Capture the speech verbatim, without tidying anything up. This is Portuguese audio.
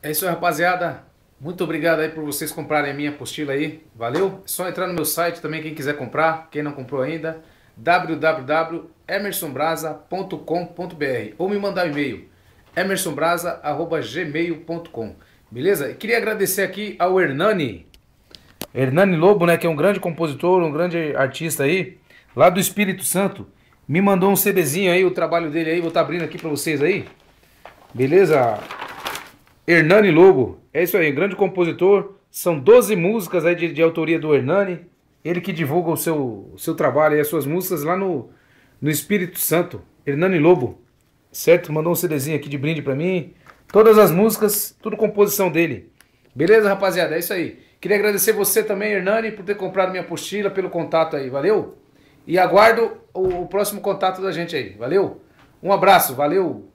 É isso aí, rapaziada. Muito obrigado aí por vocês comprarem a minha apostila aí. Valeu? É só entrar no meu site também, quem quiser comprar, quem não comprou ainda, w w w ponto emerson brasa ponto com ponto b r ou me mandar um e-mail, emerson brasa arroba gmail ponto com. Beleza? E queria agradecer aqui ao Hernani, Hernani Lobo, né, que é um grande compositor, um grande artista aí, lá do Espírito Santo. Me mandou um CDzinho aí, o trabalho dele aí, vou estar abrindo aqui pra vocês aí. Beleza? Hernani Lobo, é isso aí, grande compositor. São doze músicas aí de, de autoria do Hernani. Ele que divulga o seu, o seu trabalho e as suas músicas lá no, no Espírito Santo. Hernani Lobo, certo? Mandou um CDzinho aqui de brinde pra mim. Todas as músicas, tudo composição dele. Beleza, rapaziada? É isso aí. Queria agradecer você também, Hernani, por ter comprado minha apostila, pelo contato aí. Valeu? E aguardo o, o próximo contato da gente aí. Valeu? Um abraço, valeu!